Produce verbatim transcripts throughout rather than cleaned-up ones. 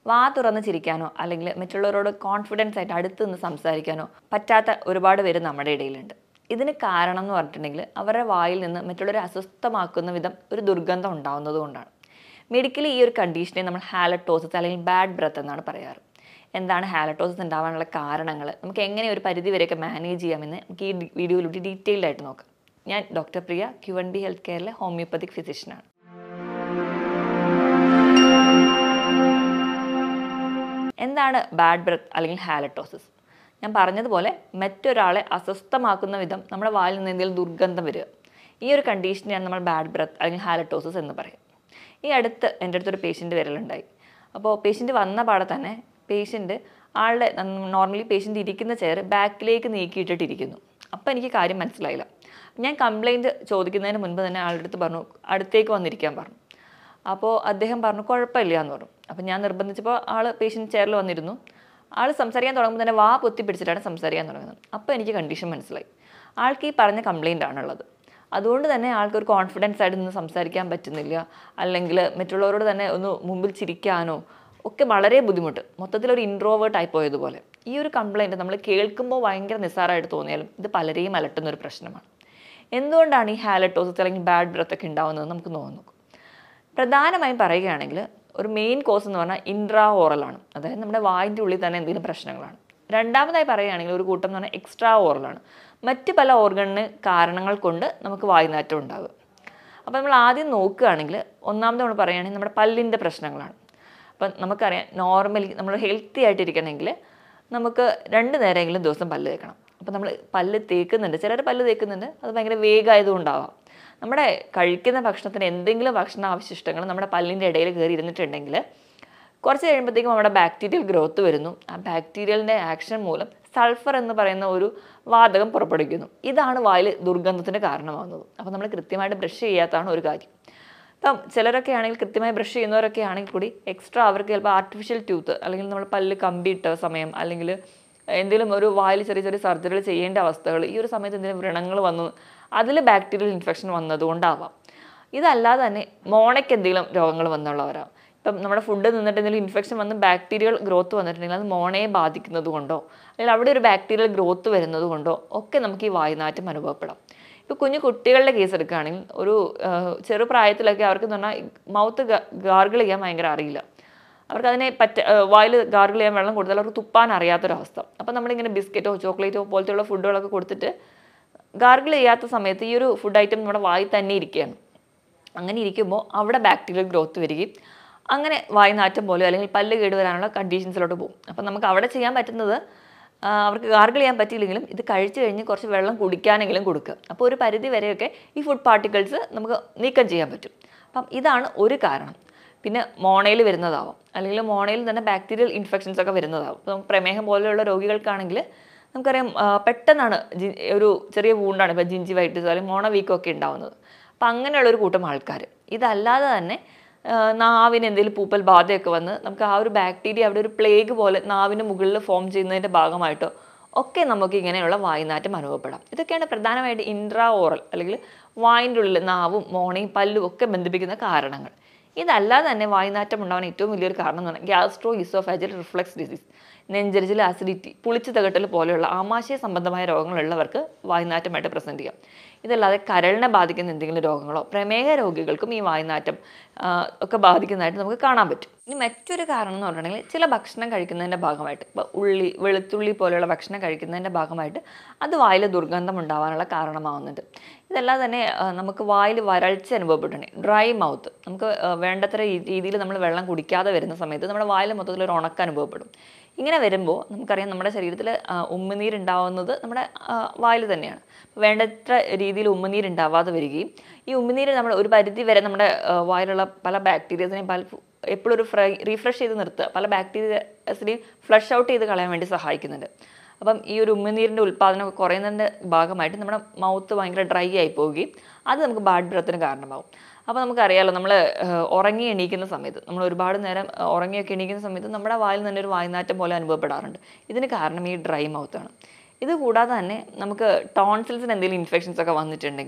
വാ തുറന്ന് ചിരിക്കാനോ അല്ലെങ്കിൽ മറ്റുള്ളവരോട് കോൺഫിഡൻസ് ആയിട്ട് അടുത്ത് നിന്ന് സംസാരിക്കാനോ പറ്റാത്ത ഒരുപാട് പേര് നമ്മുടെ ഇടയിലുണ്ട്. ഇതിന് കാരണം എന്ന് പറഞ്ഞിട്ടുണ്ടെങ്കിൽ അവരുടെ വായിൽ നിന്ന് മറ്റുള്ളവരെ അസ്വസ്ഥമാക്കുന്ന വിധം ഒരു ദുർഗന്ധം ഉണ്ടാവുന്നത് കൊണ്ടാണ്. മെഡിക്കലി ഈ ഒരു കണ്ടീഷനെ നമ്മൾ ഹാലറ്റോസിസ് അല്ലെങ്കിൽ ബാഡ് ബ്രത്ത് എന്നാണ് പറയാറ്. എന്താണ് ഹാലറ്റോസിസ് ഉണ്ടാവാനുള്ള കാരണങ്ങൾ, നമുക്ക് എങ്ങനെ ഒരു പരിധി വരെയൊക്കെ മാനേജ് ചെയ്യാമെന്ന് നമുക്ക് ഈ വീഡിയോയിലൂടെ ഡീറ്റെയിൽഡ് ആയിട്ട് നോക്കാം. ഞാൻ doctor Priya, Q N B health കെയറിലെ ഹോമിയോപ്പതിക് ഫിസിഷ്യനാണ്. എന്താണ് ബാഡ് ബ്രത്ത് അല്ലെങ്കിൽ ഹാലറ്റോസിസ്? ഞാൻ പറഞ്ഞതുപോലെ മറ്റൊരാളെ അസ്വസ്ഥമാക്കുന്ന വിധം നമ്മുടെ വായിൽ നിന്ന് എന്തെങ്കിലും ദുർഗന്ധം വരിക, ഈ ഒരു കണ്ടീഷനെയാണ് നമ്മൾ ബാഡ് ബ്രത്ത് അല്ലെങ്കിൽ ഹാലറ്റോസിസ് എന്ന് പറയും. ഈ അടുത്ത് എൻ്റെ അടുത്തൊരു പേഷ്യൻ്റ് വരലുണ്ടായി. അപ്പോൾ പേഷ്യൻ്റ് വന്ന പാടെ തന്നെ പേഷ്യൻ്റ് ആളുടെ നോർമലി പേഷ്യൻ്റ് ഇരിക്കുന്ന ചെയർ ബാക്കിലേക്ക് നീക്കിയിട്ടിട്ടിരിക്കുന്നു. അപ്പോൾ എനിക്ക് കാര്യം മനസ്സിലായില്ല. ഞാൻ കംപ്ലയിൻറ്റ് ചോദിക്കുന്നതിന് മുൻപ് തന്നെ ആളുടെ അടുത്ത് പറഞ്ഞു അടുത്തേക്ക് വന്നിരിക്കാൻ പറഞ്ഞു. അപ്പോൾ അദ്ദേഹം പറഞ്ഞു കുഴപ്പമില്ല എന്ന് പറഞ്ഞു. അപ്പോൾ ഞാൻ നിർബന്ധിച്ചപ്പോൾ ആൾ പേഷ്യൻ്റ് ചെയറിൽ വന്നിരുന്നു. ആൾ സംസാരിക്കാൻ തുടങ്ങുമ്പോൾ തന്നെ വാ പൊത്തി പിടിച്ചിട്ടാണ് സംസാരിക്കാൻ തുടങ്ങുന്നത്. അപ്പോൾ എനിക്ക് കണ്ടീഷൻ മനസ്സിലായി, ആൾക്ക് ഈ പറഞ്ഞ കംപ്ലയിൻ്റ് ആണുള്ളത്. അതുകൊണ്ട് തന്നെ ആൾക്കൊരു കോൺഫിഡൻസ് ആയിട്ട് നിന്ന് സംസാരിക്കാൻ പറ്റുന്നില്ല, അല്ലെങ്കിൽ മറ്റുള്ളവരോട് തന്നെ ഒന്ന് മുമ്പിൽ ചിരിക്കാനോ ഒക്കെ വളരെ ബുദ്ധിമുട്ട്, മൊത്തത്തിലൊരു ഇൻട്രോവേർട്ട് ആയി പോയതുപോലെ. ഈ ഒരു കംപ്ലയിൻറ്റ് നമ്മൾ കേൾക്കുമ്പോൾ ഭയങ്കര നിസ്സാരമായിട്ട് തോന്നിയാലും ഇത് പലരെയും അലട്ടുന്ന ഒരു പ്രശ്നമാണ്. എന്തുകൊണ്ടാണ് ഈ ഹാലറ്റോസിസ് അല്ലെങ്കിൽ ബാഡ് ബ്രത്ത് ഒക്കെ ഉണ്ടാവുന്നത് നമുക്ക് നോക്കാം. പ്രധാനമായും പറയുകയാണെങ്കിൽ ഒരു മെയിൻ കോസ് എന്ന് പറഞ്ഞാൽ ഇൻട്രാ ഓറലാണ്, അതായത് നമ്മുടെ വായിൻ്റെ ഉള്ളിൽ തന്നെ എന്തെങ്കിലും പ്രശ്നങ്ങളാണ്. രണ്ടാമതായി പറയുകയാണെങ്കിൽ ഒരു കൂട്ടം എന്ന് പറഞ്ഞാൽ എക്സ്ട്രാ ഓറലാണ്, മറ്റ് പല ഓർഗണിന് കാരണങ്ങൾ കൊണ്ട് നമുക്ക് വായുനാറ്റം ഉണ്ടാകുക. അപ്പോൾ നമ്മൾ ആദ്യം നോക്കുകയാണെങ്കിൽ ഒന്നാമത് നമ്മൾ പറയുകയാണെങ്കിൽ നമ്മുടെ പല്ലിൻ്റെ പ്രശ്നങ്ങളാണ്. അപ്പം നമുക്കറിയാം നോർമലി നമ്മൾ ഹെൽത്തി ആയിട്ടിരിക്കണമെങ്കിൽ നമുക്ക് രണ്ട് നേരമെങ്കിലും ദിവസം പല്ല് തേക്കണം. അപ്പോൾ നമ്മൾ പല്ല് തേക്കുന്നുണ്ട്, ചിലർ പല്ല് തേക്കുന്നുണ്ട്, അത് ഭയങ്കര വേഗമായതുകൊണ്ടാവാം. നമ്മുടെ കഴിക്കുന്ന ഭക്ഷണത്തിന് എന്തെങ്കിലും ഭക്ഷണ അവശിഷ്ടങ്ങൾ നമ്മുടെ പല്ലിൻ്റെ ഇടയിൽ കയറി ഇരുന്നിട്ടുണ്ടെങ്കിൽ കുറച്ച് കഴിയുമ്പോഴത്തേക്കും നമ്മുടെ ബാക്ടീരിയൽ ഗ്രോത്ത് വരുന്നു. ആ ബാക്ടീരിയലിൻ്റെ ആക്ഷൻ മൂലം സൾഫർ എന്ന് പറയുന്ന ഒരു വാതകം പുറപ്പെടുവിക്കുന്നു. ഇതാണ് വായിൽ ദുർഗന്ധത്തിന് കാരണമാകുന്നത്. അപ്പോൾ നമ്മൾ കൃത്യമായിട്ട് ബ്രഷ് ചെയ്യാത്തതാണ് ഒരു കാര്യം. ഇപ്പം ചിലരൊക്കെ ആണെങ്കിൽ കൃത്യമായി ബ്രഷ് ചെയ്യുന്നവരൊക്കെ ആണെങ്കിൽ കൂടി എക്സ്ട്രാ അവർക്ക് ചിലപ്പോൾ ആർട്ടിഫിഷ്യൽ ടൂത്ത് അല്ലെങ്കിൽ നമ്മൾ പല്ല് കമ്പിയിട്ട സമയം അല്ലെങ്കിൽ എന്തെങ്കിലും ഒരു വായിൽ ചെറിയ ചെറിയ സർജറികൾ ചെയ്യേണ്ട അവസ്ഥകൾ, ഈ ഒരു സമയത്ത് എന്തെങ്കിലും വ്രണങ്ങൾ വന്നു അതിൽ ബാക്ടീരിയൽ ഇൻഫെക്ഷൻ വന്നതുകൊണ്ടാവാം. ഇതല്ലാതെ തന്നെ മോണയ്ക്ക് എന്തെങ്കിലും രോഗങ്ങൾ വന്നുള്ളവരാണ്. ഇപ്പം നമ്മുടെ ഫുഡ് നിന്നിട്ട് എന്തെങ്കിലും ഇൻഫെക്ഷൻ വന്ന് ബാക്ടീരിയൽ ഗ്രോത്ത് വന്നിട്ടുണ്ടെങ്കിൽ അത് മോണയെ ബാധിക്കുന്നത് കൊണ്ടോ അല്ലെങ്കിൽ അവിടെ ഒരു ബാക്ടീരിയൽ ഗ്രോത്ത് വരുന്നത് കൊണ്ടോ ഒക്കെ നമുക്ക് ഈ വായുനാറ്റം അനുഭവപ്പെടാം. ഇപ്പോൾ കുഞ്ഞു കുട്ടികളുടെ കേസ് എടുക്കുകയാണെങ്കിൽ ഒരു ചെറുപ്രായത്തിലൊക്കെ അവർക്ക് എന്ന് പറഞ്ഞാൽ മൗത്ത് ഗാർഗിൾ ചെയ്യാൻ ഭയങ്കര അറിയില്ല. അവർക്ക് അതിനെ പറ്റ വായിൽ ഗാർഗിൾ ചെയ്യാൻ വെള്ളം കൊടുത്താൽ അവർക്ക് തുപ്പാൻ അറിയാത്തൊരവസ്ഥ. അപ്പോൾ നമ്മളിങ്ങനെ ബിസ്ക്കറ്റോ ചോക്ലേറ്റോ പോലത്തെയുള്ള ഫുഡുകളൊക്കെ കൊടുത്തിട്ട് ഗാർഗിൾ ചെയ്യാത്ത സമയത്ത് ഈ ഒരു ഫുഡ് ഐറ്റം നമ്മുടെ വായിൽ തന്നെ ഇരിക്കുകയാണ്. അങ്ങനെ ഇരിക്കുമ്പോൾ അവിടെ ബാക്ടീരിയൽ ഗ്രോത്ത് വരികയും അങ്ങനെ വായുനാറ്റം പോലെ അല്ലെങ്കിൽ പല്ല് കേടുവരാനുള്ള കണ്ടീഷൻസിലോട്ട് പോകും. അപ്പം നമുക്ക് അവിടെ ചെയ്യാൻ പറ്റുന്നത് അവർക്ക് ഗാർഗിൾ ചെയ്യാൻ പറ്റിയില്ലെങ്കിലും ഇത് കഴിച്ചു കഴിഞ്ഞ് കുറച്ച് വെള്ളം കുടിക്കാനെങ്കിലും കൊടുക്കുക. അപ്പോൾ ഒരു പരിധി വരെയൊക്കെ ഈ ഫുഡ് പാർട്ടിക്കിൾസ് നമുക്ക് നീക്കം ചെയ്യാൻ പറ്റും. അപ്പം ഇതാണ് ഒരു കാരണം. പിന്നെ മോണയിൽ വരുന്നതാവാം, അല്ലെങ്കിൽ മോണയിൽ തന്നെ ബാക്ടീരിയൽ ഇൻഫെക്ഷൻസ് ഒക്കെ വരുന്നതാവും. ഇപ്പം പ്രമേഹം പോലെയുള്ള രോഗികൾക്കാണെങ്കിൽ നമുക്കറിയാം പെട്ടെന്നാണ് ജി ഒരു ചെറിയ വൂണ്ടാണ് ഇപ്പോൾ ജിഞ്ചിവൈറ്റിസ് അല്ലെങ്കിൽ മോണ വീക്കമൊക്കെ ഉണ്ടാവുന്നത്. അപ്പം അങ്ങനെയുള്ളൊരു കൂട്ടം ആൾക്കാർ. ഇതല്ലാതെ തന്നെ നാവിന് എന്തെങ്കിലും പൂപ്പൽ ബാധയൊക്കെ വന്ന് നമുക്ക് ആ ഒരു ബാക്ടീരിയ അവിടെ ഒരു പ്ലേഗ് പോലെ നാവിന് മുകളിൽ ഫോം ചെയ്യുന്നതിൻ്റെ ഭാഗമായിട്ടോ ഒക്കെ നമുക്ക് ഇങ്ങനെയുള്ള വായുനാറ്റം അനുഭവപ്പെടാം. ഇതൊക്കെയാണ് പ്രധാനമായിട്ട് ഇൻട്രാ ഓറൽ അല്ലെങ്കിൽ വായിൻ്റെ ഉള്ളിൽ നാവും മോണയും പല്ലും ഒക്കെ ബന്ധിപ്പിക്കുന്ന കാരണങ്ങൾ. ഇതല്ലാതെ തന്നെ വായുനാറ്റം ഉണ്ടാവാൻ ഏറ്റവും വലിയൊരു കാരണം എന്ന് പറഞ്ഞാൽ ഗ്യാസ്ട്രോ ഇസോഫാജിയൽ റിഫ്ലക്സ് ഡിസീസ്, നെഞ്ചരിച്ചിൽ ആസിഡിറ്റി, പുളിച്ചു തകട്ടൽ പോലെയുള്ള ആമാശയ സംബന്ധമായ രോഗങ്ങളുള്ളവർക്ക് വായുനാറ്റമായിട്ട് പ്രസൻറ്റ് ചെയ്യാം. ഇതല്ലാതെ കരളിനെ ബാധിക്കുന്ന എന്തെങ്കിലും രോഗങ്ങളോ പ്രമേഹ രോഗികൾക്കും ഈ വായുനാറ്റം ഒക്കെ ബാധിക്കുന്നതായിട്ട് നമുക്ക് കാണാൻ പറ്റും. ഇനി മറ്റൊരു കാരണം എന്ന് പറഞ്ഞിട്ടുണ്ടെങ്കിൽ ചില ഭക്ഷണം കഴിക്കുന്നതിൻ്റെ ഭാഗമായിട്ട്, ഇപ്പോൾ ഉള്ളി വെളുത്തുള്ളി പോലെയുള്ള ഭക്ഷണം കഴിക്കുന്നതിൻ്റെ ഭാഗമായിട്ട് അത് വായിൽ ദുർഗന്ധം ഉണ്ടാവാനുള്ള കാരണമാവുന്നുണ്ട്. ഇതല്ലാതെ തന്നെ നമുക്ക് വായിൽ വരൾച്ച അനുഭവപ്പെട്ടിട്ടുണ്ടെങ്കിൽ ഡ്രൈ മൗത്ത്, നമുക്ക് വേണ്ടത്ര രീതിയിൽ നമ്മൾ വെള്ളം കുടിക്കാതെ വരുന്ന സമയത്ത് നമ്മുടെ വായിൽ മൊത്തത്തിലൊരു ഉണക്കം അനുഭവപ്പെടും. ഇങ്ങനെ വരുമ്പോൾ നമുക്കറിയാം നമ്മുടെ ശരീരത്തിൽ ഉമ്മുനീരുണ്ടാവുന്നത് നമ്മുടെ വായിൽ തന്നെയാണ്. വേണ്ടത്ര രീതിയിൽ ഉമ്മുനീരുണ്ടാവാതെ വരികയും ഈ ഉമ്മുനീര് നമ്മൾ ഒരു പരിധി വരെ നമ്മുടെ വായിലുള്ള പല ബാക്ടീരിയസിനെയും പല എപ്പോഴും ഒരു ഫ്രൈ റീഫ്രഷ് ചെയ്ത് നിർത്തുക, പല ബാക്ടീരിയസിനെയും ഫ്ലഷ് ഔട്ട് ചെയ്ത് കളയാൻ വേണ്ടി സഹായിക്കുന്നുണ്ട്. അപ്പം ഈ ഒരു ഉമ്മുനീരിൻ്റെ ഉൽപ്പാദനമൊക്കെ കുറയുന്നതിൻ്റെ ഭാഗമായിട്ട് നമ്മുടെ മൗത്ത് ഭയങ്കര ഡ്രൈ ആയി പോവുകയും അത് നമുക്ക് ബാഡ് ബ്രത്തിന് കാരണമാകും. അപ്പോൾ നമുക്കറിയാമല്ലോ, നമ്മൾ ഉറങ്ങി എണീക്കുന്ന സമയത്ത് നമ്മൾ ഒരുപാട് നേരം ഉറങ്ങിയൊക്കെ എണീക്കുന്ന സമയത്ത് നമ്മുടെ വായിൽ തന്നെ ഒരു വായുനാറ്റം പോലെ അനുഭവപ്പെടാറുണ്ട്. ഇതിന് കാരണം ഈ ഡ്രൈ മൗത്താണ്. ഇത് കൂടാതെ തന്നെ നമുക്ക് ടോൺസിൽസിന് എന്തെങ്കിലും ഇൻഫെക്ഷൻസ് ഒക്കെ വന്നിട്ടുണ്ടെങ്കിൽ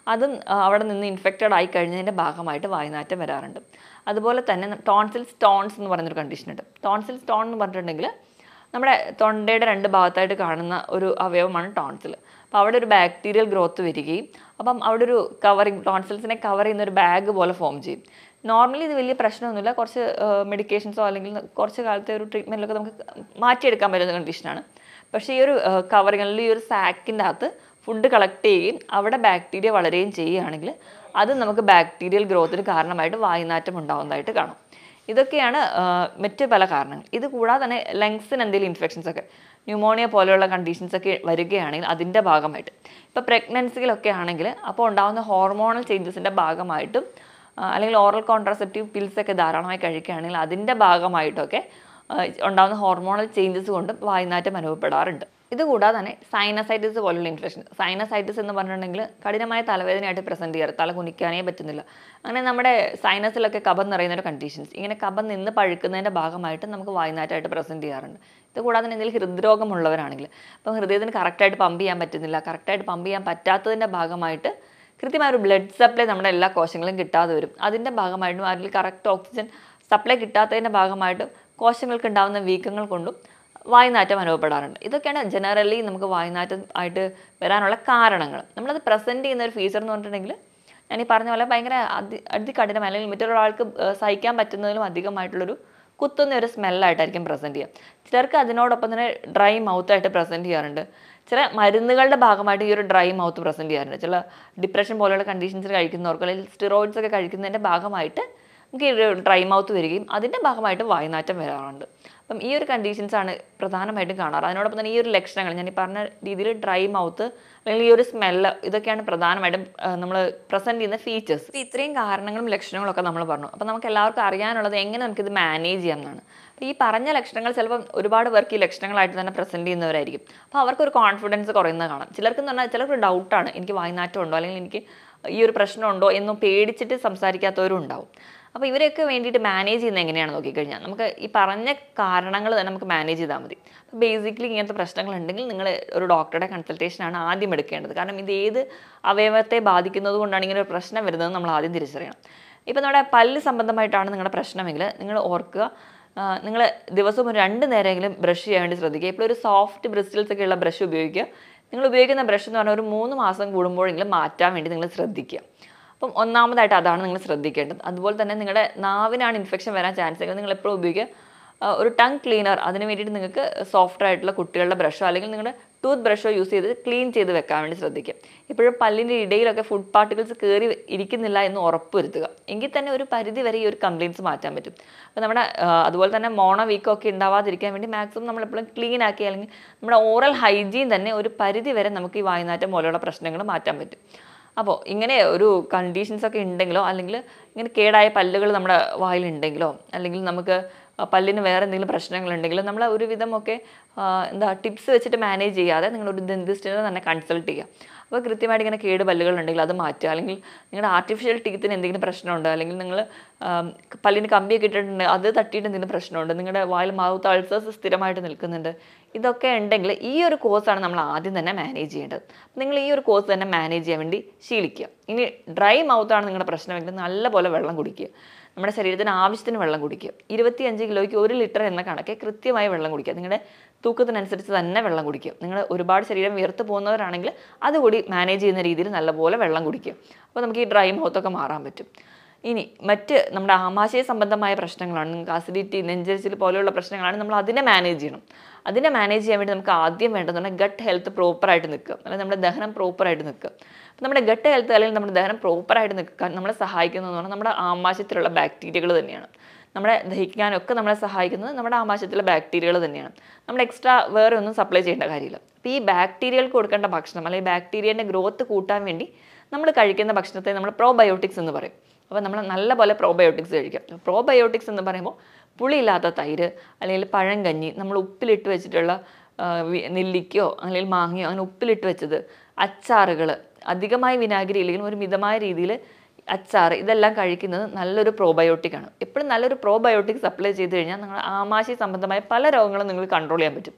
അതും അവിടെ നിന്ന് ഇൻഫെക്റ്റഡ് ആയി കഴിഞ്ഞതിൻ്റെ ഭാഗമായിട്ട് വായുനാറ്റം വരാറുണ്ട്. അതുപോലെ തന്നെ ടോൺസിൽ സ്റ്റോൺസ് എന്ന് പറയുന്നൊരു കണ്ടീഷൻ ഉണ്ട്. ടോൺസിൽ സ്റ്റോൺ എന്ന് പറഞ്ഞിട്ടുണ്ടെങ്കിൽ നമ്മുടെ തൊണ്ടയുടെ രണ്ട് ഭാഗത്തായിട്ട് കാണുന്ന ഒരു അവയവമാണ് ടോൺസിൽ. അപ്പോൾ അവിടെ ഒരു ബാക്ടീരിയൽ ഗ്രോത്ത് വരികയും അപ്പം അവിടെ ഒരു കവറിങ് ടോൺസിൽസിനെ കവർ ചെയ്യുന്ന ഒരു ബാഗ് പോലെ ഫോം ചെയ്യും. നോർമലി ഇത് വലിയ പ്രശ്നമൊന്നുമില്ല, കുറച്ച് മെഡിക്കേഷൻസോ അല്ലെങ്കിൽ കുറച്ച് കാലത്തെ ഒരു ട്രീറ്റ്മെൻറ്റിലൊക്കെ നമുക്ക് മാറ്റിയെടുക്കാൻ പറ്റുന്ന കണ്ടീഷനാണ്. പക്ഷേ ഈ ഒരു കവറിങ് അല്ലെങ്കിൽ ഈ ഒരു സാക്കിൻ്റെ അകത്ത് ഫുഡ് കളക്ട് ചെയ്യുകയും അവിടെ ബാക്ടീരിയ വളരുകയും ചെയ്യുകയാണെങ്കിൽ അത് നമുക്ക് ബാക്ടീരിയൽ ഗ്രോത്തിന് കാരണമായിട്ട് വായുനാറ്റം ഉണ്ടാകുന്നതായിട്ട് കാണും. ഇതൊക്കെയാണ് മറ്റ് പല കാരണങ്ങൾ. ഇത് കൂടാതെ തന്നെ ലങ്സിന് എന്തെങ്കിലും ഇൻഫെക്ഷൻസ് ഒക്കെ, ന്യൂമോണിയ പോലെയുള്ള കണ്ടീഷൻസ് ഒക്കെ വരികയാണെങ്കിൽ അതിൻ്റെ ഭാഗമായിട്ട്, ഇപ്പോൾ പ്രഗ്നൻസിയിലൊക്കെ ആണെങ്കിൽ അപ്പോൾ ഉണ്ടാകുന്ന ഹോർമോണൽ ചേഞ്ചസിൻ്റെ ഭാഗമായിട്ടും അല്ലെങ്കിൽ ഓറൽ കോൺട്രാസെപ്റ്റീവ് പിൽസൊക്കെ ധാരാളമായി കഴിക്കുകയാണെങ്കിൽ അതിൻ്റെ ഭാഗമായിട്ടൊക്കെ ഉണ്ടാകുന്ന ഹോർമോണൽ ചേഞ്ചസ് കൊണ്ടും വായുനാറ്റം അനുഭവപ്പെടാറുണ്ട്. ഇതുകൂടാതെ തന്നെ സൈനസൈറ്റിസ് പോലുള്ള ഇൻഫെക്ഷൻ, സൈനസൈറ്റിസ് എന്ന് പറഞ്ഞിട്ടുണ്ടെങ്കിൽ കഠിനമായ തലവേദനയായിട്ട് പ്രസൻറ്റ് ചെയ്യാറ്, തല കുനിക്കാനേ പറ്റുന്നില്ല. അങ്ങനെ നമ്മുടെ സൈനസിലൊക്കെ കഫം നിറയുന്ന ഒരു കണ്ടീഷൻസ്, ഇങ്ങനെ കഫം നിന്ന് പഴുക്കുന്നതിൻ്റെ ഭാഗമായിട്ട് നമുക്ക് വായുനാറ്റമായിട്ട് പ്രസൻറ്റ് ചെയ്യാറുണ്ട്. ഇതുകൂടാതെ തന്നെ എന്തെങ്കിലും ഹൃദ്രോഗമുള്ളവരാണെങ്കിൽ, അപ്പോൾ ഹൃദയത്തിന് കറക്റ്റായിട്ട് പമ്പ് ചെയ്യാൻ പറ്റുന്നില്ല, കറക്റ്റായിട്ട് പമ്പ് ചെയ്യാൻ പറ്റാത്തതിൻ്റെ ഭാഗമായിട്ട് കൃത്യമായ ഒരു ബ്ലഡ് സപ്ലൈ നമ്മുടെ എല്ലാ കോശങ്ങളും കിട്ടാതെ വരും. അതിൻ്റെ ഭാഗമായിട്ടും അതിൽ കറക്റ്റ് ഓക്സിജൻ സപ്ലൈ കിട്ടാത്തതിൻ്റെ ഭാഗമായിട്ടും കോശങ്ങൾക്ക് ഉണ്ടാകുന്ന വീക്കങ്ങൾ കൊണ്ടും വായുനാറ്റം അനുഭവപ്പെടാറുണ്ട്. ഇതൊക്കെയാണ് ജനറലി നമുക്ക് വായുനാറ്റം ആയിട്ട് വരാനുള്ള കാരണങ്ങൾ. നമ്മളത് പ്രസൻറ്റ് ചെയ്യുന്ന ഒരു ഫീച്ചർ എന്ന് പറഞ്ഞിട്ടുണ്ടെങ്കിൽ ഞാൻ ഈ പറഞ്ഞ പോലെ ഭയങ്കര അതി അതികഠിനം അല്ലെങ്കിൽ മറ്റൊരാൾക്ക് സഹിക്കാൻ പറ്റുന്നതിലും അധികമായിട്ടുള്ളൊരു കുത്തുന്ന ഒരു സ്മെല്ലായിട്ടായിരിക്കും പ്രസൻറ്റ് ചെയ്യുക. ചിലർക്ക് അതിനോടൊപ്പം തന്നെ ഡ്രൈ മൗത്തായിട്ട് പ്രസൻറ്റ് ചെയ്യാറുണ്ട്. ചില മരുന്നുകളുടെ ഭാഗമായിട്ട് ഈ ഒരു ഡ്രൈ മൗത്ത് പ്രസൻറ്റ് ചെയ്യാറുണ്ട്. ചില ഡിപ്രഷൻ പോലെയുള്ള കണ്ടീഷൻസ് കഴിക്കുന്നവർക്ക് അല്ലെങ്കിൽ സ്റ്റിറോയിഡ്സ് ഒക്കെ കഴിക്കുന്നതിൻ്റെ ഭാഗമായിട്ട് നമുക്ക് ഈ ഒരു ഡ്രൈ മൗത്ത് വരികയും അതിൻ്റെ ഭാഗമായിട്ട് വായുനാറ്റം വരാറുണ്ട്. അപ്പം ഈ ഒരു കണ്ടീഷൻസാണ് പ്രധാനമായിട്ടും കാണാറ്. അതിനോടൊപ്പം തന്നെ ഈ ഒരു ലക്ഷണങ്ങൾ ഞാൻ ഈ പറഞ്ഞ രീതിയിൽ ഡ്രൈ മൗത്ത് അല്ലെങ്കിൽ ഈ ഒരു സ്മെല്ല്, ഇതൊക്കെയാണ് പ്രധാനമായിട്ടും നമ്മൾ പ്രസൻറ്റ് ചെയ്യുന്ന ഫീച്ചേഴ്സ്. ഇത്രയും കാരണങ്ങളും ലക്ഷണങ്ങളൊക്കെ നമ്മൾ പറഞ്ഞു. അപ്പം നമുക്ക് എല്ലാവർക്കും അറിയാനുള്ളത് എങ്ങനെ നമുക്കിത് മാനേജ് ചെയ്യാം എന്നാണ്. അപ്പോൾ ഈ പറഞ്ഞ ലക്ഷണങ്ങൾ ചിലപ്പം ഒരുപാട് പേർക്ക് ഈ ലക്ഷണങ്ങളായിട്ട് തന്നെ പ്രസൻറ്റ് ചെയ്യുന്നവരായിരിക്കും. അപ്പോൾ അവർക്കൊരു കോൺഫിഡൻസ് കുറയുന്നത് കാണാം. ചിലർക്കെന്ന് പറഞ്ഞാൽ ചിലർക്ക് ഡൗട്ടാണ്, എനിക്ക് വായുനാറ്റം ഉണ്ടോ അല്ലെങ്കിൽ എനിക്ക് ഈ ഒരു പ്രശ്നമുണ്ടോ എന്നും പേടിച്ചിട്ട് സംസാരിക്കാത്തവരും ഉണ്ടാവും. അപ്പോൾ ഇവരെയൊക്കെ വേണ്ടിയിട്ട് മാനേജ് ചെയ്യുന്നത് എങ്ങനെയാണെന്ന് നോക്കിക്കഴിഞ്ഞാൽ നമുക്ക് ഈ പറഞ്ഞ കാരണങ്ങൾ തന്നെ നമുക്ക് മാനേജ് ചെയ്താൽ മതി. അപ്പോൾ ബേസിക്കലി ഇങ്ങനത്തെ പ്രശ്നങ്ങൾ ഉണ്ടെങ്കിൽ നിങ്ങൾ ഒരു ഡോക്ടറുടെ കൺസൾട്ടേഷനാണ് ആദ്യം എടുക്കേണ്ടത്. കാരണം ഇത് ഏത് അവയവത്തെ ബാധിക്കുന്നത് കൊണ്ടാണ് ഇങ്ങനെ ഒരു പ്രശ്നം വരുന്നത് നമ്മൾ ആദ്യം തിരിച്ചറിയണം. ഇപ്പോൾ നമ്മുടെ പല്ല് സംബന്ധമായിട്ടാണ് നിങ്ങളുടെ പ്രശ്നമെങ്കിൽ നിങ്ങൾ ഓർക്കുക, നിങ്ങൾ ദിവസവും ഒരു രണ്ട് നേരമെങ്കിലും ബ്രഷ് ചെയ്യാൻ വേണ്ടി ശ്രദ്ധിക്കുക. ഇപ്പോൾ ഒരു സോഫ്റ്റ് ബ്രിസ്റ്റൽസ് ഒക്കെ ഉള്ള ബ്രഷ് ഉപയോഗിക്കുക. നിങ്ങൾ ഉപയോഗിക്കുന്ന ബ്രഷ് എന്ന് പറഞ്ഞാൽ ഒരു മൂന്ന് മാസം കൂടുമ്പോഴെങ്കിലും മാറ്റാൻ വേണ്ടി നിങ്ങൾ ശ്രദ്ധിക്കുക. അപ്പം ഒന്നാമതായിട്ട് അതാണ് നിങ്ങൾ ശ്രദ്ധിക്കേണ്ടത്. അതുപോലെ തന്നെ നിങ്ങളുടെ നാവിനാണ് ഇൻഫെക്ഷൻ വരാൻ ചാൻസ് എങ്കിൽ നിങ്ങൾ എപ്പോഴും ഉപയോഗിക്കുക ഒരു ടങ് ക്ലീനർ. അതിന് വേണ്ടിയിട്ട് നിങ്ങൾക്ക് സോഫ്റ്റ് ആയിട്ടുള്ള കുട്ടികളുടെ ബ്രഷോ അല്ലെങ്കിൽ നിങ്ങളുടെ ടൂത്ത് ബ്രഷോ യൂസ് ചെയ്ത് ക്ലീൻ ചെയ്ത് വെക്കാൻ വേണ്ടി ശ്രദ്ധിക്കുക. ഇപ്പോഴും പല്ലിൻ്റെ ഇടയിലൊക്കെ ഫുഡ് പാർട്ടിക്കിൾസ് കയറി ഇരിക്കുന്നില്ല എന്ന് ഉറപ്പ് വരുത്തുക. എങ്കിൽ തന്നെ ഒരു പരിധി വരെ ഈ ഒരു കംപ്ലയിൻസ് മാറ്റാൻ പറ്റും. അപ്പോൾ നമ്മുടെ അതുപോലെ തന്നെ മോണോ വീക്കോ ഒക്കെ ഉണ്ടാവാതിരിക്കാൻ വേണ്ടി മാക്സിമം നമ്മളെപ്പോഴും ക്ലീൻ ആക്കി അല്ലെങ്കിൽ നമ്മുടെ ഓറൽ ഹൈജീൻ തന്നെ ഒരു പരിധി വരെ നമുക്ക് ഈ വായുനാറ്റം പോലെയുള്ള പ്രശ്നങ്ങൾ മാറ്റാൻ പറ്റും. അപ്പോൾ ഇങ്ങനെ ഒരു കണ്ടീഷൻസ് ഒക്കെ ഉണ്ടെങ്കിലോ അല്ലെങ്കിൽ ഇങ്ങനെ കേടായ പല്ലുകൾ നമ്മുടെ വായിലുണ്ടെങ്കിലോ അല്ലെങ്കിൽ നമുക്ക് പല്ലിന് വേറെ എന്തെങ്കിലും പ്രശ്നങ്ങളുണ്ടെങ്കിലും നമ്മൾ ഒരുവിധമൊക്കെ എന്താ ടിപ്സ് വെച്ചിട്ട് മാനേജ് ചെയ്യാതെ നിങ്ങളൊരു ഡെന്റിസ്റ്റിനെ തന്നെ കൺസൾട്ട് ചെയ്യുക. അപ്പോൾ കൃത്യമായിട്ട് ഇങ്ങനെ കേട് പല്ലുകളുണ്ടെങ്കിൽ അത് മാറ്റുക. അല്ലെങ്കിൽ നിങ്ങളുടെ ആർട്ടിഫിഷ്യൽ ടീത്തിന് എന്തെങ്കിലും പ്രശ്നമുണ്ട് അല്ലെങ്കിൽ നിങ്ങൾ പല്ലിന് കമ്പിയൊക്കെ ഇട്ടിട്ടുണ്ട് അത് തട്ടിയിട്ട് എന്തെങ്കിലും പ്രശ്നമുണ്ട്, നിങ്ങളുടെ വായിൽ മൗത്ത് അൾസേഴ്സ് സ്ഥിരമായിട്ട് നിൽക്കുന്നുണ്ട്, ഇതൊക്കെ ഉണ്ടെങ്കിൽ ഈ ഒരു കോഴ്സാണ് നമ്മൾ ആദ്യം തന്നെ മാനേജ് ചെയ്യേണ്ടത്. നിങ്ങൾ ഈ ഒരു കോഴ്സ് തന്നെ മാനേജ് ചെയ്യാൻ വേണ്ടി ശീലിക്കുക. ഇനി ഡ്രൈ മൗത്താണ് നിങ്ങളുടെ പ്രശ്നമെങ്കിൽ നല്ലപോലെ വെള്ളം കുടിക്കുക. നമ്മുടെ ശരീരത്തിന് ആവശ്യത്തിന് വെള്ളം കുടിക്കുക. ഇരുപത്തിയഞ്ച് കിലോയ്ക്ക് ഒരു ലിറ്റർ എന്ന കണക്കെ കൃത്യമായി വെള്ളം കുടിക്കുക. നിങ്ങളുടെ തൂക്കത്തിനനുസരിച്ച് തന്നെ വെള്ളം കുടിക്കുക. നിങ്ങൾ ഒരുപാട് ശരീരം വിയർത്ത് പോകുന്നവരാണെങ്കിൽ അതുകൂടി മാനേജ് ചെയ്യുന്ന രീതിയിൽ നല്ലപോലെ വെള്ളം കുടിക്കുക. അപ്പോൾ നമുക്ക് ഈ ഡ്രൈ മൗത്തൊക്കെ മാറാൻ പറ്റും. ഇനി മറ്റ് നമ്മുടെ ആമാശയ സംബന്ധമായ പ്രശ്നങ്ങളാണ്, നിങ്ങൾക്ക് അസിഡിറ്റി, നെഞ്ചരിച്ചിൽ പോലെയുള്ള പ്രശ്നങ്ങളാണ്, നമ്മൾ അതിനെ മാനേജ് ചെയ്യണം. അതിനെ മാനേജ് ചെയ്യാൻ വേണ്ടി നമുക്ക് ആദ്യം വേണ്ടതെന്ന് പറഞ്ഞാൽ ഗട്ട് ഹെൽത്ത് പ്രോപ്പറായിട്ട് നിൽക്കുക, അല്ലെങ്കിൽ നമ്മുടെ ദഹനം പ്രോപ്പറായിട്ട് നിൽക്കുക. അപ്പോൾ നമ്മുടെ ഗട്ട് ഹെൽത്ത് അല്ലെങ്കിൽ നമ്മുടെ ദഹനം പ്രോപ്പറായിട്ട് നിൽക്കാൻ നമ്മളെ സഹായിക്കുന്നതെന്ന് പറഞ്ഞാൽ നമ്മുടെ ആമാശയത്തിലുള്ള ബാക്ടീരിയകൾ തന്നെയാണ്. നമ്മളെ ദഹിക്കാനൊക്കെ നമ്മളെ സഹായിക്കുന്നത് നമ്മുടെ ആമാശയത്തിലെ ബാക്ടീരിയകൾ തന്നെയാണ്. നമ്മൾ എക്സ്ട്രാ വേറെ ഒന്നും സപ്ലൈ ചെയ്യേണ്ട കാര്യമില്ല. അപ്പോൾ ഈ ബാക്ടീരിയകൾക്ക് കൊടുക്കേണ്ട ഭക്ഷണം അല്ലെങ്കിൽ ബാക്ടീരിയൻ്റെ ഗ്രോത്ത് കൂട്ടാൻ വേണ്ടി നമ്മൾ കഴിക്കുന്ന ഭക്ഷണത്തെ നമ്മൾ പ്രോബയോട്ടിക്സ് എന്ന് പറയും. അപ്പോൾ നമ്മൾ നല്ലപോലെ പ്രോബയോട്ടിക്സ് കഴിക്കാം. പ്രോബയോട്ടിക്സ് എന്ന് പറയുമ്പോൾ പുളിയില്ലാത്ത തൈര് അല്ലെങ്കിൽ പഴങ്കഞ്ഞി, നമ്മൾ ഉപ്പിലിട്ട് വെച്ചിട്ടുള്ള നെല്ലിക്കയോ അല്ലെങ്കിൽ മാങ്ങയോ അങ്ങനെ ഉപ്പിലിട്ട് വെച്ചത്, അച്ചാറുകൾ, അധികമായി വിനാഗിരി ഇല്ലെങ്കിലും ഒരു മിതമായ രീതിയിൽ അച്ചാർ, ഇതെല്ലാം കഴിക്കുന്നത് നല്ലൊരു പ്രോബയോട്ടിക്കാണ്. എപ്പോഴും നല്ലൊരു പ്രോബയോട്ടിക് സപ്ലൈ ചെയ്ത് കഴിഞ്ഞാൽ നിങ്ങൾ ആമാശയ സംബന്ധമായ പല രോഗങ്ങളും നിങ്ങൾക്ക് കൺട്രോൾ ചെയ്യാൻ പറ്റും.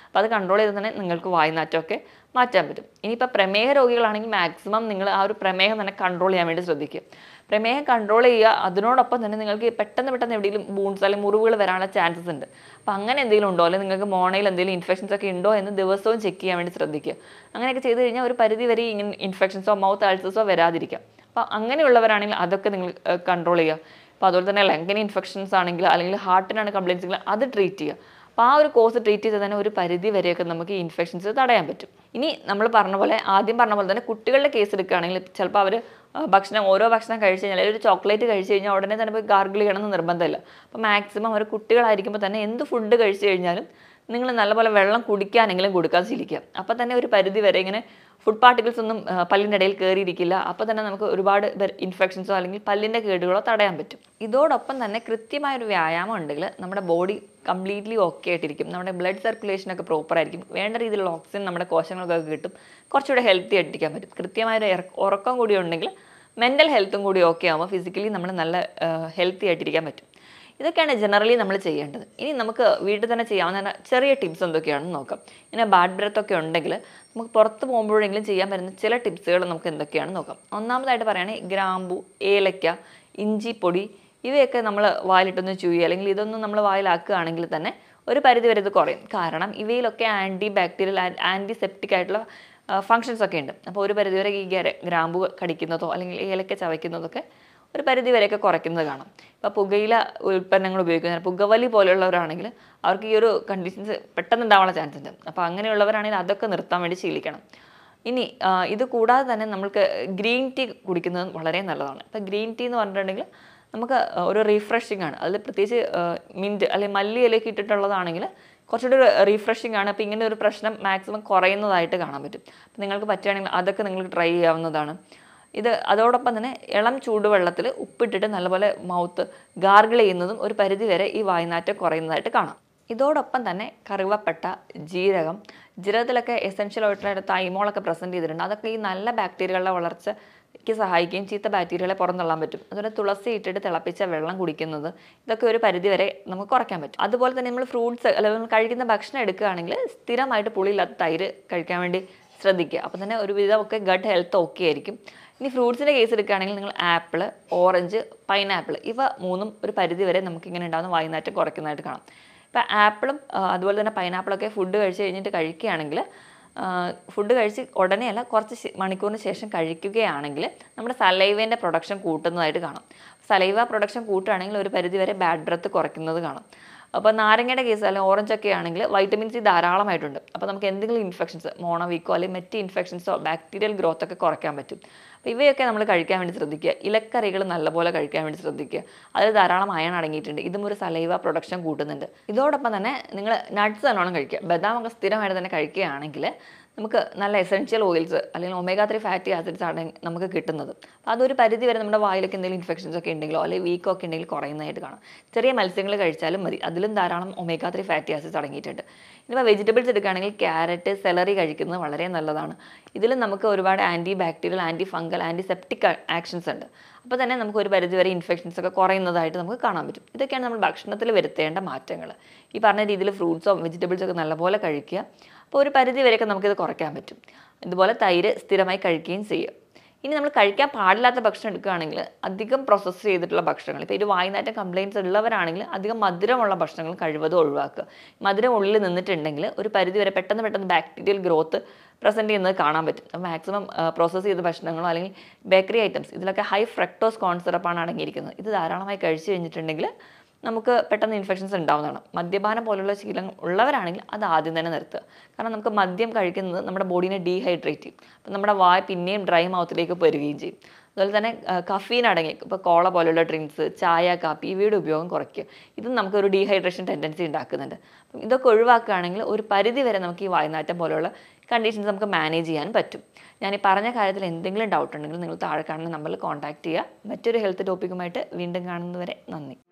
അപ്പോൾ അത് കൺട്രോൾ ചെയ്ത് തന്നെ നിങ്ങൾക്ക് വായുനാറ്റമൊക്കെ മാറ്റാൻ പറ്റും. ഇനിയിപ്പോൾ പ്രമേഹ രോഗികളാണെങ്കിൽ മാക്സിമം നിങ്ങൾ ആ ഒരു പ്രമേഹം തന്നെ കൺട്രോൾ ചെയ്യാൻ വേണ്ടി ശ്രദ്ധിക്കുക. പ്രമേഹം കൺട്രോൾ ചെയ്യുക, അതിനോടൊപ്പം തന്നെ നിങ്ങൾക്ക് പെട്ടെന്ന് പെട്ടെന്ന് എവിടെയെങ്കിലും ബൂൺസ് അല്ലെങ്കിൽ മുറിവുകൾ വരാനുള്ള ചാൻസസ് ഉണ്ട്. അപ്പോൾ അങ്ങനെ എന്തെങ്കിലും ഉണ്ടോ, അല്ലെങ്കിൽ നിങ്ങൾക്ക് മോണയിൽ എന്തെങ്കിലും ഇൻഫെക്ഷൻസ് ഒക്കെ ഉണ്ടോ എന്ന് ദിവസവും ചെക്ക് ചെയ്യാൻ വേണ്ടി ശ്രദ്ധിക്കുക. അങ്ങനെയൊക്കെ ചെയ്ത് കഴിഞ്ഞാൽ ഒരു പരിധി വരെ ഇങ്ങനെ ഇൻഫെക്ഷൻസോ മൗത്ത് അൾസേഴ്സോ വരാതിരിക്കാം. അപ്പോൾ അങ്ങനെയുള്ളവരാണെങ്കിൽ അതൊക്കെ നിങ്ങൾ കൺട്രോൾ ചെയ്യുക. അപ്പോൾ അതുപോലെ തന്നെ ലങ്ങിന് ഇൻഫെക്ഷൻസ് ആണെങ്കിൽ അല്ലെങ്കിൽ ഹാർട്ടിനാണ് കംപ്ലയിൻസ് എങ്കിൽ അത് ട്രീറ്റ് ചെയ്യുക. അപ്പോൾ ആ ഒരു കോഴ്സ് ട്രീറ്റ് ചെയ്ത് തന്നെ ഒരു പരിധി വരെയൊക്കെ നമുക്ക് ഈ ഇൻഫെക്ഷൻസ് തടയാൻ പറ്റും. ഇനി നമ്മൾ പറഞ്ഞ പോലെ ആദ്യം പറഞ്ഞ പോലെ തന്നെ കുട്ടികളുടെ കേസ് എടുക്കുകയാണെങ്കിൽ ചിലപ്പോൾ അവർ ഭക്ഷണം ഓരോ ഭക്ഷണം കഴിച്ച് കഴിഞ്ഞാൽ ഒരു ചോക്ലേറ്റ് കഴിച്ച് കഴിഞ്ഞാൽ ഉടനെ തന്നെ പോയി ഗാർഗിൾ ചെയ്യണമെന്ന് നിർബന്ധമില്ല. അപ്പോൾ മാക്സിമം ഒരു കുട്ടികളായിരിക്കുമ്പോൾ തന്നെ എന്ത് ഫുഡ് കഴിച്ച് കഴിഞ്ഞാലും നിങ്ങൾ നല്ലപോലെ വെള്ളം കുടിക്കാനെങ്കിലും കൊടുക്കാൻ ശീലിക്കുക. അപ്പോൾ തന്നെ ഒരു പരിധി വരെ ഇങ്ങനെ ഫുഡ് പാർട്ടിക്കിൾസ് ഒന്നും പല്ലിൻ്റെ ഇടയിൽ കയറിയിരിക്കില്ല. അപ്പോൾ തന്നെ നമുക്ക് ഒരുപാട് ഇൻഫെക്ഷൻസോ അല്ലെങ്കിൽ പല്ലിൻ്റെ കേടുകളോ തടയാൻ പറ്റും. ഇതോടൊപ്പം തന്നെ കൃത്യമായൊരു വ്യായാമം ഉണ്ടെങ്കിൽ നമ്മുടെ ബോഡി കംപ്ലീറ്റ്ലി ഓക്കെ ആയിട്ടിരിക്കും. നമ്മുടെ ബ്ലഡ് സർക്കുലേഷനൊക്കെ പ്രോപ്പർ ആയിരിക്കും. വേണ്ട രീതിയിലുള്ള ഓക്സിജൻ നമ്മുടെ കോശങ്ങൾക്കൊക്കെ കിട്ടും. കുറച്ചുകൂടെ ഹെൽത്തി ആയിട്ടിരിക്കാൻ പറ്റും. കൃത്യമായൊരു ഉറക്കം കൂടി ഉണ്ടെങ്കിൽ മെൻ്റൽ ഹെൽത്തും കൂടി ഓക്കെ ആകുമ്പോൾ ഫിസിക്കലി നമ്മൾ നല്ല ഹെൽത്തി ആയിട്ടിരിക്കാൻ പറ്റും. ഇതൊക്കെയാണ് ജനറലി നമ്മൾ ചെയ്യേണ്ടത്. ഇനി നമുക്ക് വീട്ടിൽ തന്നെ ചെയ്യാവുന്ന ചെറിയ ടിപ്സ് എന്തൊക്കെയാണെന്ന് നോക്കാം. ഇങ്ങനെ ബാഡ് ബ്രെത്ത് ഒക്കെ ഉണ്ടെങ്കിൽ നമുക്ക് പുറത്ത് പോകുമ്പോഴെങ്കിലും ചെയ്യാൻ പറ്റുന്ന ചില ടിപ്സുകൾ നമുക്ക് എന്തൊക്കെയാണെന്ന് നോക്കാം. ഒന്നാമതായിട്ട് പറയുകയാണെങ്കിൽ ഗ്രാമ്പു, ഏലക്ക, ഇഞ്ചിപ്പൊടി ഇവയൊക്കെ നമ്മൾ വായിലിട്ടൊന്ന് ചുയ്യുക, അല്ലെങ്കിൽ ഇതൊന്നും നമ്മൾ വായിലാക്കുകയാണെങ്കിൽ തന്നെ ഒരു പരിധി വരെ ഇത് കുറയും. കാരണം ഇവയിലൊക്കെ ആൻറ്റി ബാക്ടീരിയൽ ആൻറ്റിസെപ്റ്റിക് ആയിട്ടുള്ള ഫങ്ഷൻസ് ഒക്കെ ഉണ്ട്. അപ്പോൾ ഒരു പരിധി വരെ ഈ ഗ്രാമ്പു കടിക്കുന്നതോ അല്ലെങ്കിൽ ഏലക്ക ചവയ്ക്കുന്നതൊക്കെ ഒരു പരിധി വരെയൊക്കെ കുറയ്ക്കുന്നത് കാണാം. ഇപ്പോൾ പുകയില ഉൽപ്പന്നങ്ങൾ ഉപയോഗിക്കുന്ന പുകവലി പോലെയുള്ളവരാണെങ്കിൽ അവർക്ക് ഈ ഒരു കണ്ടീഷൻസ് പെട്ടെന്ന് ഉണ്ടാവാനുള്ള ചാൻസ് ഉണ്ട്. അപ്പോൾ അങ്ങനെയുള്ളവരാണെങ്കിൽ അതൊക്കെ നിർത്താൻ വേണ്ടി ശീലിക്കണം. ഇനി ഇത് കൂടാതെ തന്നെ നമുക്ക് ഗ്രീൻ ടീ കുടിക്കുന്നത് വളരെ നല്ലതാണ്. ഇപ്പോൾ ഗ്രീൻ ടീ എന്ന് പറഞ്ഞിട്ടുണ്ടെങ്കിൽ നമുക്ക് ഒരു റീഫ്രഷിംഗ് ആണ്. അതിൽ പ്രത്യേകിച്ച് മിൻറ്റ് അല്ലെങ്കിൽ മല്ലി ഇലയൊക്കെ ഇട്ടിട്ടുള്ളതാണെങ്കിൽ കുറച്ചുകൂടി റീഫ്രഷിംഗ് ആണ്. അപ്പോൾ ഇങ്ങനെ ഒരു പ്രശ്നം മാക്സിമം കുറയുന്നതായിട്ട് കാണാൻ പറ്റും. അപ്പോൾ നിങ്ങൾക്ക് പറ്റുകയാണെങ്കിൽ അതൊക്കെ നിങ്ങൾക്ക് ട്രൈ ചെയ്യാവുന്നതാണ്. ഇത് അതോടൊപ്പം തന്നെ ഇളം ചൂടുവെള്ളത്തിൽ ഉപ്പിട്ടിട്ട് നല്ലപോലെ മൗത്ത് ഗാർഗിൾ ചെയ്യുന്നതും ഒരു പരിധി വരെ ഈ വായുനാറ്റം കുറയുന്നതായിട്ട് കാണാം. ഇതോടൊപ്പം തന്നെ കറുവപ്പട്ട, ജീരകം, ജീരകത്തിലൊക്കെ എസെൻഷ്യൽ ആയിട്ടുള്ള തൈമോളൊക്കെ പ്രസൻറ്റ് ചെയ്തിട്ടുണ്ട്. അതൊക്കെ ഈ നല്ല ബാക്ടീരിയകളുടെ വളർച്ചയ്ക്ക് സഹായിക്കുകയും ചീത്ത ബാക്ടീരിയകളെ പുറന്തള്ളാൻ പറ്റും. അതുപോലെ തുളസി ഇട്ടിട്ട് തിളപ്പിച്ച വെള്ളം കുടിക്കുന്നത് ഇതൊക്കെ ഒരു പരിധി വരെ നമുക്ക് കുറയ്ക്കാൻ പറ്റും. അതുപോലെ തന്നെ നമ്മൾ ഫ്രൂട്ട്സ് അല്ലെങ്കിൽ കഴിക്കുന്ന ഭക്ഷണം എടുക്കുകയാണെങ്കിൽ സ്ഥിരമായിട്ട് പുളിയില്ലാത്ത തൈര് കഴിക്കാൻ വേണ്ടി ശ്രദ്ധിക്കുക. അപ്പോൾ തന്നെ ഒരുവിധമൊക്കെ ഗട്ട് ഹെൽത്ത് ഓക്കെ ആയിരിക്കും. ഇനി ഫ്രൂട്ട്സിൻ്റെ കേസ് എടുക്കുകയാണെങ്കിൽ നിങ്ങൾ ആപ്പിൾ, ഓറഞ്ച്, പൈനാപ്പിൾ ഇവ മൂന്നും ഒരു പരിധി വരെ നമുക്ക് ഇങ്ങനെ ഉണ്ടാകുന്ന വായുനാറ്റം കുറയ്ക്കുന്നതായിട്ട് കാണാം. ഇപ്പോൾ ആപ്പിളും അതുപോലെ തന്നെ പൈനാപ്പിളൊക്കെ ഫുഡ് കഴിച്ച് കഴിഞ്ഞിട്ട് കഴിക്കുകയാണെങ്കിൽ ഫുഡ് കഴിച്ച് ഉടനെയല്ല കുറച്ച് മണിക്കൂറിന് ശേഷം കഴിക്കുകയാണെങ്കിൽ നമ്മുടെ സലൈവേൻ്റെ പ്രൊഡക്ഷൻ കൂട്ടുന്നതായിട്ട് കാണാം. സലൈവ പ്രൊഡക്ഷൻ കൂട്ടുകയാണെങ്കിൽ ഒരു പരിധി വരെ ബാഡ് ബ്രെത്ത് കുറയ്ക്കുന്നത് കാണാം. അപ്പോൾ നാരങ്ങയുടെ കേസ് അല്ലെങ്കിൽ ഓറഞ്ചൊക്കെ ആണെങ്കിൽ വൈറ്റമിൻ സി ധാരാളമായിട്ടുണ്ട്. അപ്പോൾ നമുക്ക് എന്തെങ്കിലും ഇൻഫെക്ഷൻസ് മോണോവീക്കോ അല്ലെങ്കിൽ മറ്റ് ഇൻഫെക്ഷൻസോ ബാക്ടീരിയൽ ഗ്രോത്ത് ഒക്കെ കുറയ്ക്കാൻ പറ്റും. അപ്പോൾ ഇവയൊക്കെ നമ്മൾ കഴിക്കാൻ വേണ്ടി ശ്രദ്ധിക്കുക. ഇലക്കറികൾ നല്ലപോലെ കഴിക്കാൻ വേണ്ടി ശ്രദ്ധിക്കുക. അതിൽ ധാരാളം അയൺ അടങ്ങിയിട്ടുണ്ട്. ഇതും ഒരു സലൈവ പ്രൊഡക്ഷൻ കൂട്ടുന്നുണ്ട്. ഇതോടൊപ്പം തന്നെ നിങ്ങൾ നട്ട്സ് നല്ലോണം കഴിക്കുക. ബദാമൊക്കെ സ്ഥിരമായിട്ട് തന്നെ കഴിക്കുകയാണെങ്കിൽ നമുക്ക് നല്ല എസെൻഷ്യൽ ഓയിൽസ് അല്ലെങ്കിൽ ഒമേഗ ത്രീ ഫാറ്റി ആസിഡ്സ് ആണ് നമുക്ക് കിട്ടുന്നത്. അപ്പോൾ അതൊരു പരിധി വരെ നമ്മുടെ വായിലൊക്കെ എന്തെങ്കിലും ഇൻഫെക്ഷൻസ് ഒക്കെ ഉണ്ടെങ്കിലോ അല്ലെങ്കിൽ വീക്കോ ഒക്കെ ഉണ്ടെങ്കിൽ കുറയുന്നതായിട്ട് കാണാം. ചെറിയ മത്സ്യങ്ങൾ കഴിച്ചാലും മതി, അതിലും ധാരാളം ഒമേഗ ത്രീ ഫാറ്റി ആസിഡ്സ് അടങ്ങിയിട്ടുണ്ട്. ഇനിയിപ്പോൾ വെജിറ്റബിൾസ് എടുക്കുകയാണെങ്കിൽ ക്യാരറ്റ്, സെലറി കഴിക്കുന്നത് വളരെ നല്ലതാണ്. ഇതിൽ നമുക്ക് ഒരുപാട് anti bacterial, anti fungal, antiseptic actions ഉണ്ട്. അപ്പോൾ തന്നെ നമുക്ക് ഒരു പരിധി വരെ ഇൻഫെക്ഷൻസ് ഒക്കെ കുറയുന്നതായിട്ട് നമുക്ക് കാണാൻ പറ്റും. ഇതൊക്കെയാണ് നമ്മൾ ഭക്ഷണത്തിൽ വരുത്തേണ്ട മാറ്റങ്ങൾ. ഈ പറഞ്ഞ രീതിയിൽ ഫ്രൂട്ട്സോ വെജിറ്റബിൾസോ ഒക്കെ നല്ലപോലെ കഴിക്കുക. അപ്പോൾ ഒരു പരിധി വരെയൊക്കെ നമുക്കിത് കുറയ്ക്കാൻ പറ്റും. ഇതുപോലെ തൈര് സ്ഥിരമായി കഴിക്കുകയും ചെയ്യുക. ഇനി നമ്മൾ കഴിക്കാൻ പാടില്ലാത്ത ഭക്ഷണം എടുക്കുകയാണെങ്കിൽ അധികം പ്രോസസ്സ് ചെയ്തിട്ടുള്ള ഭക്ഷണങ്ങൾ, ഇപ്പോൾ ഒരു വായുനാറ്റം കംപ്ലയിൻറ്റ്സ് ഉള്ളവരാണെങ്കിൽ അധികം മധുരമുള്ള ഭക്ഷണങ്ങൾ കഴിവതും ഒഴിവാക്കുക. മധുരം ഉള്ളിൽ നിന്നിട്ടുണ്ടെങ്കിൽ ഒരു പരിധി വരെ പെട്ടെന്ന് പെട്ടെന്ന് ബാക്ടീരിയൽ ഗ്രോത്ത് പ്രസൻറ്റ് ചെയ്യുന്നത് കാണാൻ പറ്റും. മാക്സിമം പ്രോസസ്സ് ചെയ്ത ഭക്ഷണങ്ങളോ അല്ലെങ്കിൽ ബേക്കറി ഐറ്റംസ് ഇതിലൊക്കെ ഹൈ ഫ്രക്ടോസ് കോൺ സിറപ്പാണ് അടങ്ങിയിരിക്കുന്നത്. ഇത് ധാരാളമായി കഴിച്ചു കഴിഞ്ഞിട്ടുണ്ടെങ്കിൽ നമുക്ക് പെട്ടെന്ന് ഇൻഫെക്ഷൻസ് ഉണ്ടാവുന്നതാണ്. മദ്യപാനം പോലുള്ള ശീലം ഉള്ളവരാണെങ്കിൽ അത് ആദ്യം തന്നെ നിർത്തുക. കാരണം നമുക്ക് മദ്യം കഴിക്കുന്നത് നമ്മുടെ ബോഡീനെ ഡീഹൈഡ്രേറ്റ് ചെയ്യും. അപ്പം നമ്മുടെ വായ പിന്നെയും ഡ്രൈ മൗത്തിലേക്ക് വരികയും ചെയ്യും. അതുപോലെ തന്നെ കഫീൻ അടങ്ങി ഇപ്പോൾ കോള പോലുള്ള ഡ്രിങ്ക്സ്, ചായ, കാപ്പി ഇവയുടെ ഉപയോഗം കുറയ്ക്കുക. ഇതും നമുക്കൊരു ഡീഹൈഡ്രേഷൻ ടെൻഡൻസി ഉണ്ടാക്കുന്നുണ്ട്. അപ്പം ഇതൊക്കെ ഒഴിവാക്കുകയാണെങ്കിൽ ഒരു പരിധി വരെ നമുക്ക് ഈ വായുനാറ്റം പോലെയുള്ള കണ്ടീഷൻസ് നമുക്ക് മാനേജ് ചെയ്യാൻ പറ്റും. ഞാൻ ഈ പറഞ്ഞ കാര്യത്തിൽ എന്തെങ്കിലും ഡൗട്ട് ഉണ്ടെങ്കിൽ നിങ്ങൾ താഴെ കാണുന്ന നമ്പറിൽ കോൺടാക്ട് ചെയ്യുക. മറ്റൊരു ഹെൽത്ത് ടോപ്പിക്കുമായിട്ട് വീണ്ടും കാണുന്നതുവരെ നന്ദി.